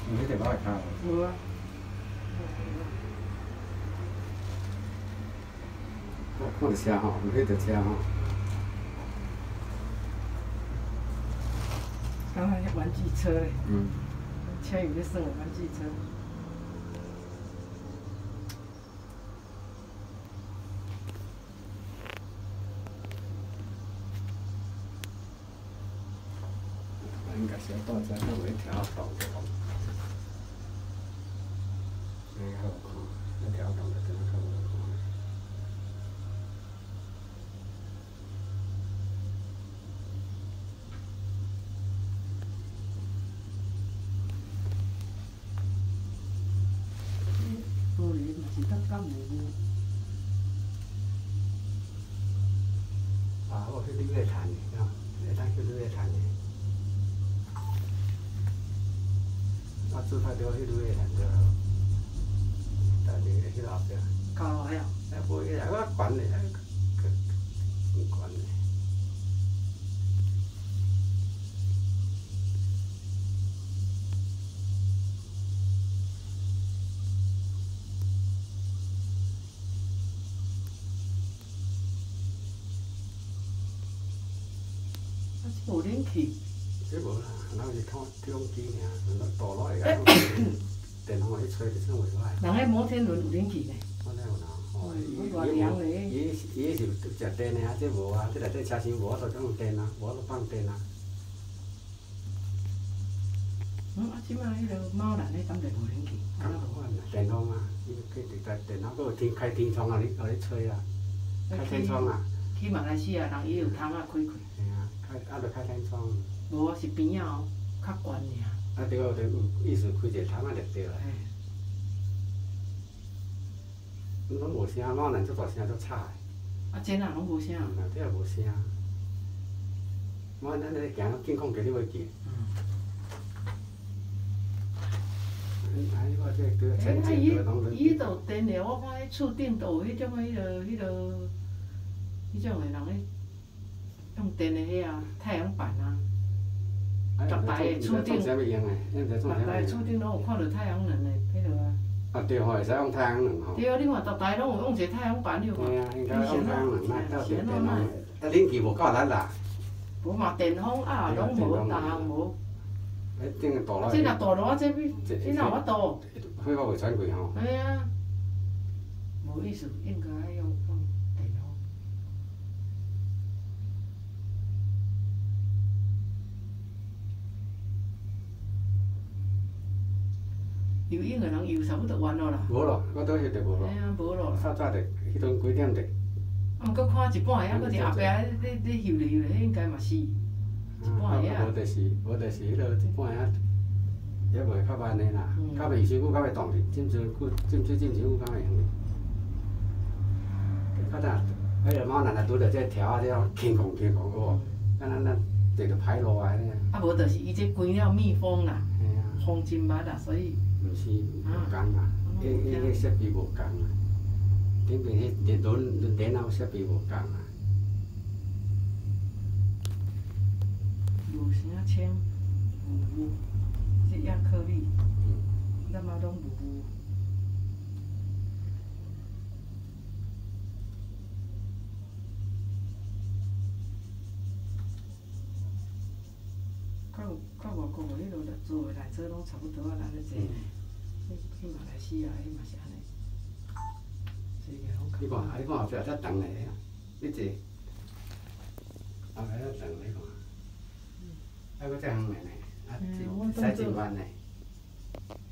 你迄条狗会卡无？ 无啊。 我看着车吼，有迄条车吼。 刚才玩具车嘞。 嗯。 车有咧算玩具车。 应该是要到这，看有调动的。哎，好看，那调动的真好看。 玻璃嘛是得干无污。 啊，我去旅月潭的，会当去旅月潭的。啊，自拍就去旅月潭就好。但是迄个后壁。 高楼呀？ 哎，无迄个，我悬的，悬的。 无冷气。 这无啦，咱是通机尔，大路会晓电风去吹，就算袂歹。 人迄摩天轮有冷气呢。 我哪有啦？哦， 偌凉嘞。 伊是食电的啊，这无啊，这内底车厢无法度用电啊，无法度放电啊。 啊，即摆迄个猫兰迄敢就无冷气。 共款啦，电风啊，伊去伫在电脑，佫有开天窗啊，互你吹啊，开天窗啊。 去马来西亚人伊有窗仔开开。 嘿啊，着开天窗。 无是边仔哦，较悬尔。 啊对，有意思开一个窗仔就对啦。拢无声，猫兰足大声足吵的。 啊，真啊，拢无声。 这也无声。我咱咧行，监控机你要记。 伊都有电的，我看迄厝顶都有迄种迄种的人咧用电的迄啊，太阳板啊。逐台的厝顶，逐台厝顶拢有看到太阳能的迄落啊。 啊对吼，会使用太阳能吼。 对啊，你看逐台拢有用一个太阳板，你有看？ 嘿啊，应该用太阳能，那到电风。啊，冷气无够力啦。 无嘛，电风啊，拢无，逐项无。 顶个大路。 这若大路啊，这哪有法度？ 火我袂喘过吼。 嘿啊，无意思，应该用电风。游泳的人游差不多完咯啦。 无咯，我倒翕着无咯。 嘿啊，无咯。 早早着，迄阵几点着？ 啊，毋过看一半下，搁伫后壁咧游咧游咧，迄应该嘛是一半下。 无就是迄落一半下，也袂较慢的啦。较袂伤久，较袂冻去，浸水浸伤久，较袂用。较早，迄个猫若拄着这条啊，这种轻空哦，咱坐着歹路啊咧。 啊，无就是伊这关了密封啦，风真捌啦，所以。 毋是无共啊，迄设备无共啊，顶边迄轮电脑设备无共啊。 有啥枪？有，这亚克力，咱嘛拢有。到外国迄落做的来做拢差不多啊，咱咧坐。去马来西亚，迄嘛是安尼。 你看，你看后壁遮长的，你坐，后壁遮长你看，还佫这样的呢，啊，使真慢呢。